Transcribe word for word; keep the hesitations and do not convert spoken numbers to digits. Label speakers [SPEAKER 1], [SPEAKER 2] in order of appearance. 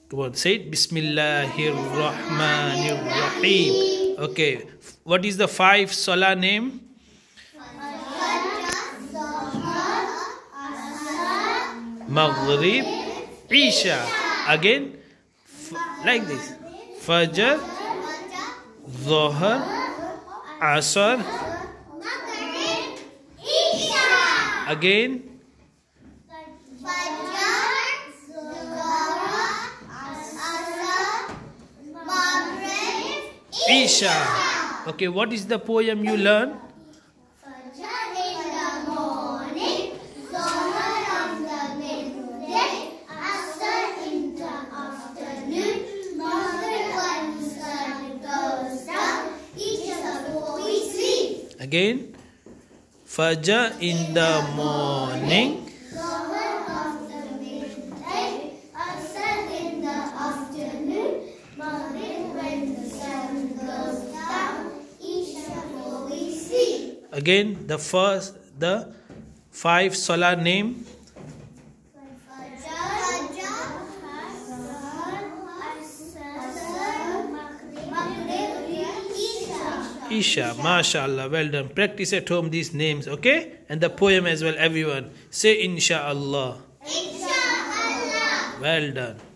[SPEAKER 1] Come on, say it. Bismillahir Rahmanir Rahim. Okay. What is the five Salah name? Maghrib, Isha. Again, like this. Fajr, Dhuhr, Asr. Again. Isha. Okay, what is the poem you learn? Again, Fajr in the morning, again the first, the five Salah name. Isha, mashallah, well done. Practice at home these names, okay? And the poem as well, everyone. Say Insha'Allah.
[SPEAKER 2] Insha'Allah.
[SPEAKER 1] Well done.